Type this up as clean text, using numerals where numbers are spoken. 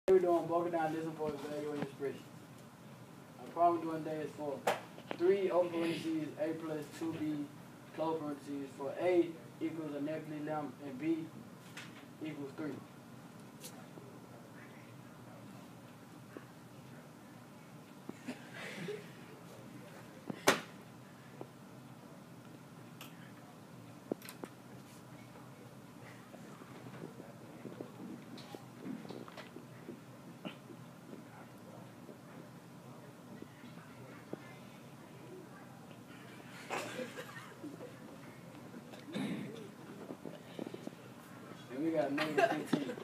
We're doing broken down listen for evaluating expression. Our problem doing today is for 3 open parentheses a plus 2b close parentheses for a equals a negative lambda and b equals 3. And we got negative 15.